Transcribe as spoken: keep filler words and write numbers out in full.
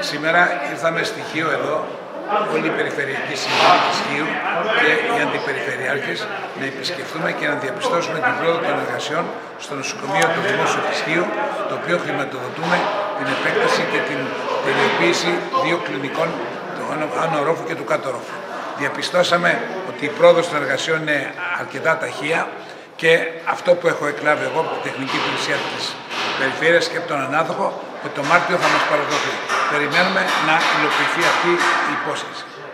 Σήμερα ήρθαμε στοιχείο εδώ, όλη η Περιφερειακή Συμβουλή της Χίου και οι αντιπεριφερειάρχες να επισκεφτούμε και να διαπιστώσουμε την πρόοδο των εργασιών στο νοσοκομείο του Δημόσιου της Χίου, το οποίο χρηματοδοτούμε την επέκταση και την τελειοποίηση δύο κλινικών, του άνω ορόφου και του κάτω ορόφου. Διαπιστώσαμε ότι η πρόοδος των εργασιών είναι αρκετά ταχεία και αυτό που έχω εκλάβει εγώ από την τεχνική υπηρεσία της Περιφέρειας και από τον ανάδοχο, ότι το Μάρτιο θα μας παραδοθεί. Περιμένουμε να υλοποιηθεί αυτή η υπόσχεση.